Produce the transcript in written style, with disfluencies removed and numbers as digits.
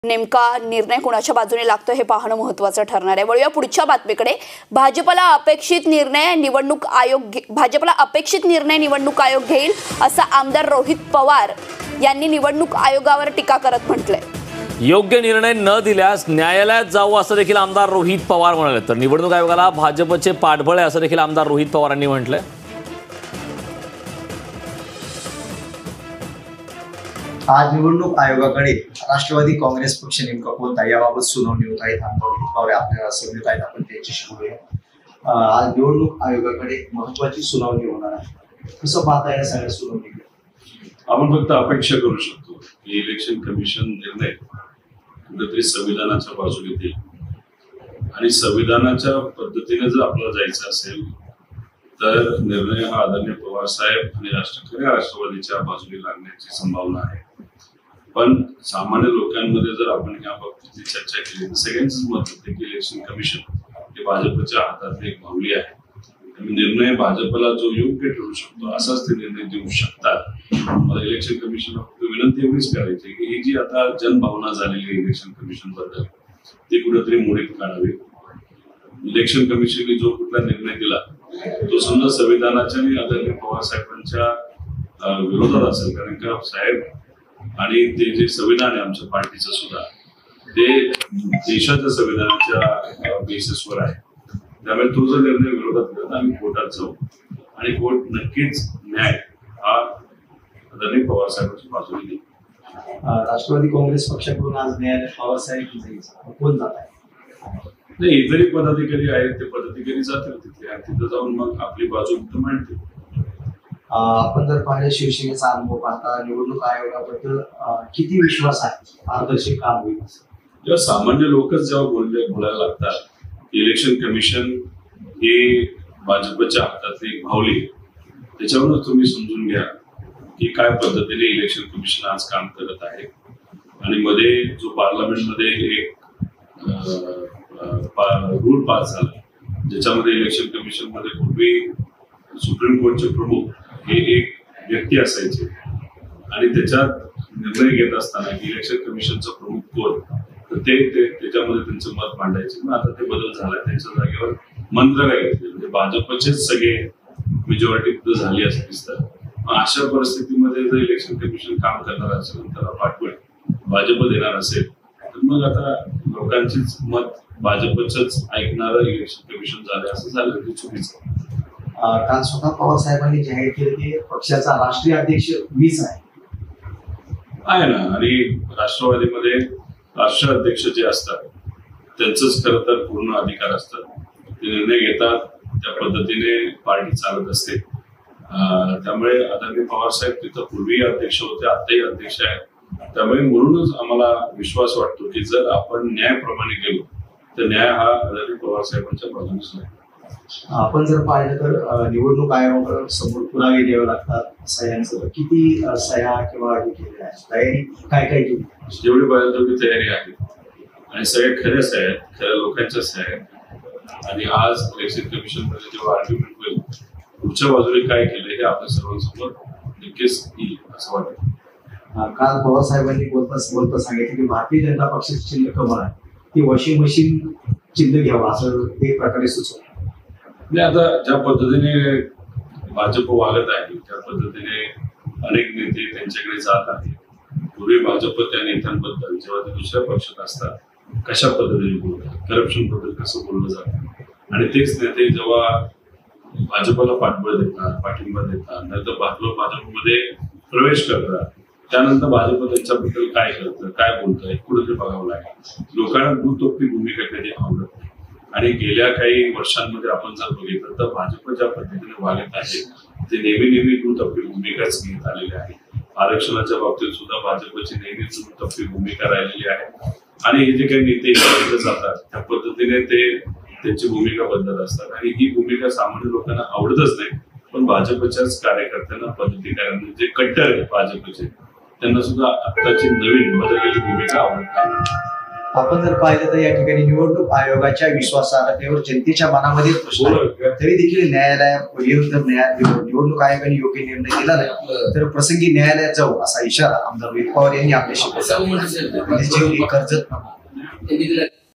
नेमका निर्णय कोणाच्या बाजूने लागतो हे पाहणं महत्त्वाचं ठरणार आहे। वळूया पुढच्या बातमीकडे। भाजपला अपेक्षित निर्णय निवडणूक आयोग घेईल असं आमदार रोहित पवार यांनी निवडणूक आयोगावर टीका करत म्हटलंय। योग्य निर्णय न दिल्यास न्यायालयात जाऊ असं देखील आमदार रोहित पवार म्हणाले। तर निवडणूक आयोगाला भाजपचे पाठबळ आहे असं देखील आमदार रोहित पवारांनी म्हटलंय। आज निवडणूक आयोगाकडे राष्ट्रवादी काँग्रेस पक्ष नेमका कोणता याबाबत सुनावणी होत आहे। आपल्याला समजत आहेत, आपण त्यांच्याशी बोलूया। आज निवडणूक आयोगाकडे महत्वाची सुनावणी होणार आहे, कसं पाहता या सगळ्या सुनावणीकडे? आपण फक्त अपेक्षा करू शकतो की इलेक्शन कमिशन निर्णय कुठेतरी संविधानाच्या बाजूने येईल आणि संविधानाच्या पद्धतीने जर आपल्याला जायचं असेल तर निर्णय हा आदरणीय पवार साहेब आणि राष्ट्रवादीच्या बाजूने लागण्याची संभावना आहे। पण सामान्य लोकांमध्ये जर आपण या बाबतीची चर्चा केली तर सगळ्यांचंच मत होते की इलेक्शन कमिशन हे भाजपच्या हातातली एक बाहुली आहे। निर्णय भाजपला जो योग्य ठरू शकतो असाच ते निर्णय देऊ शकतात। मला इलेक्शन कमिशनला फक्त विनंती एवढीच करायची की ही जी आता जनभावना झालेली आहे इलेक्शन कमिशन बद्दल ती कुठेतरी मोडीत काढावी। इलेक्शन कमिशनने जो कुठला निर्णय दिला तो समजा संविधानाच्या आणि आदरणीय पवार साहेबांच्या विरोधात असेल, कारण का साहेब आणि ते जे संविधान आहे आमच्या पार्टीचं सुद्धा ते देशाच्या संविधानाच्या बेसिसवर आहे। त्यामुळे तो जर निर्णय विरोधात दिला तर आम्ही कोर्टात जाऊ आणि कोर्ट नक्कीच न्याय हा आदरणीय पवार साहेबांच्या बाजूने देईल। राष्ट्रवादी काँग्रेस पक्षाकडून आज न्यायालयात पवार साहेब कोण जात आहे? नाही, इतरही पदाधिकारी आहेत, ते पदाधिकारी जातील तिथे जाऊन मग आपली बाजू मांडतील। आपण जर पाहिलं शिवसेनेचा अनुभव पाहता निवडणूक आयोगाबद्दल किती विश्वास आहे, पारदर्शक काम होईल? जेव्हा सामान्य लोकच जेव्हा बोलायला लागतात इलेक्शन कमिशन हे भाजपच्या हातातली एक बाहुली, त्याच्यावरूनच तुम्ही समजून घ्या की काय पद्धतीने इलेक्शन कमिशन आज काम करत आहे। आणि मध्ये जो पार्लमेंटमध्ये एक रूल पास झाला ज्याच्यामध्ये इलेक्शन कमिशन मध्ये पूर्वी सुप्रीम कोर्टचे प्रमुख हे एक व्यक्ती असायचे आणि त्याच्यात निर्णय घेत असताना की इलेक्शन कमिशनचा प्रमुख कोण तर ते त्याच्यामध्ये त्यांचं मत मांडायचे। मग आता ते बदल झालाय, त्यांच्या जागेवर मंत्रालय घेतले, म्हणजे भाजपचेच सगळे मेजॉरिटी झाली असं दिसतं। अशा परिस्थितीमध्ये जर इलेक्शन कमिशन काम करणार असेल त्याला पाठवण भाजप देणार असेल तर मग आता लोकांचीच मत भाजपच ऐकणारं इलेक्शन कमिशन झालं असं झालं ते चुकीचं। काल स्वतः पवार साहेबांनी जाहीर केले की पक्षाचा राष्ट्रीय अध्यक्ष मीच आहे ना, आणि राष्ट्रवादीमध्ये राष्ट्रीय अध्यक्ष जे असतात त्यांचंच खरं तर पूर्ण अधिकार असतात, ते निर्णय घेतात, त्या पद्धतीने पार्टी चालत असते। त्यामुळे आदरणीय पवार साहेब तिथं पूर्वी अध्यक्ष होते, आताही अध्यक्ष आहेत। त्यामुळे म्हणूनच आम्हाला विश्वास वाटतो की जर आपण न्यायाप्रमाणे गेलो तर न्याय हा आदरणीय पवार साहेबांच्या बाजूनेच नाही। आपण जर पाहिलं तर निवडणूक आयोगाकडे समोर पुरावे द्यावे लागतात सह्यांचं, किती सह्या किंवा तयारी काय काय केली? जेवढी पाहिजे तेवढी तयारी आहे आणि सगळ्या खऱ्याच आहेत, खऱ्या लोकांच्याच आहेत। आणि आज इलेक्शन कमिशन मध्ये जेव्हा आर्ग्युमेंट होईल पुढच्या बाजूने काय केलं हे आपल्या सर्वांसमोर नक्कीच येईल असं वाटतं। काल पवार साहेबांनी बोलता सांगितलं की भारतीय जनता पक्षाची चिन्ह कमळ आहे, ती वॉशिंग मशीन चिन्ह घ्यावं असं एक प्रकारे सुचवलं। आता ज्या पद्धतीने भाजप वागत आहे त्या पद्धतीने अनेक नेते त्यांच्याकडे जात आहेत। पूर्वी भाजप त्या नेत्यांबद्दल जेव्हा ते दुसऱ्या पक्षात असतात कशा पद्धतीने बोलतात, करप्शन बद्दल कसं बोललं जातं आणि तेच नेते जेव्हा भाजपला पाठबळ देतात, पाठिंबा देतात, नंतर भाजपमध्ये प्रवेश करतात, त्यानंतर भाजप त्यांच्याबद्दल काय करतं, काय बोलतंय कुठेतरी बघावं लागेल। लोकांना दुतर्फी भूमिका कधी आवडत नाही आणि गेल्या काही वर्षांमध्ये आपण जर बघितलं तर भाजप ज्या पद्धतीने वागत आहे ते नेहमी दुतर्फी भूमिकाच घेत आलेली आहे। आरक्षणाच्या बाबतीत सुद्धा भाजपची नेहमीच दुतर्फी भूमिका राहिलेली आहे आणि हे जे काही नेते जातात त्या पद्धतीने ते त्यांची भूमिका बदलत असतात आणि ही भूमिका सामान्य लोकांना आवडतच नाही। पण भाजपच्याच कार्यकर्त्यांना पदाधिकाऱ्यांना जे कट्टर आहेत भाजपचे त्यांना सुद्धा आत्ताची नवीन बदललेली भूमिका आवडत नाही। आपण जर पाहिलं तर या ठिकाणी निवडणूक आयोगाच्या विश्वासार्हतेवर जनतेच्या मनामध्ये प्रश्न आहे. तरी देखील निवडणूक आयोगाने योग्य निर्णय दिला नाही तर प्रसंगी न्यायालयात जाऊ असा इशारा आमदार रोहित पवार यांनी आपल्या कर्जत